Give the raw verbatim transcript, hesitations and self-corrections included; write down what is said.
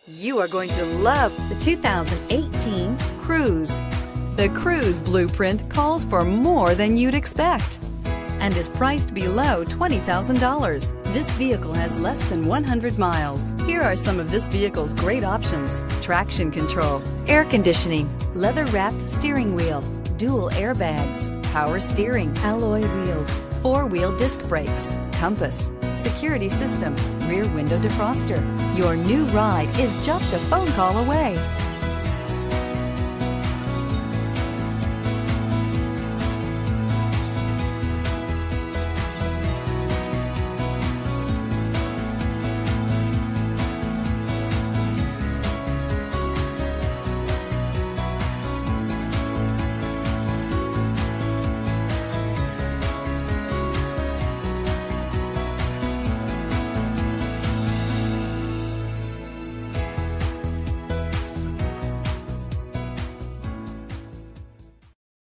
You are going to love the two thousand eighteen Cruze. The Cruze blueprint calls for more than you'd expect and is priced below twenty thousand dollars. This vehicle has less than one hundred miles. Here are some of this vehicle's great options: traction control, air conditioning, leather-wrapped steering wheel, dual airbags, power steering, alloy wheels, four-wheel disc brakes, compass, security system, rear window defroster. Your new ride is just a phone call away.